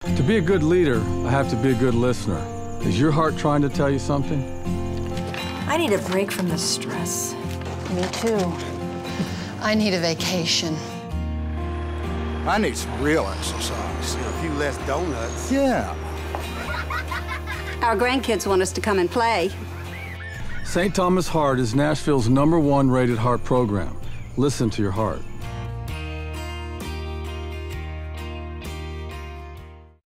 To be a good leader, I have to be a good listener. Is your heart trying to tell you something? I need a break from the stress. Me too. I need a vacation. I need some real exercise. A few less donuts. Yeah. Our grandkids want us to come and play. St. Thomas Heart is Nashville's #1 rated heart program. Listen to your heart.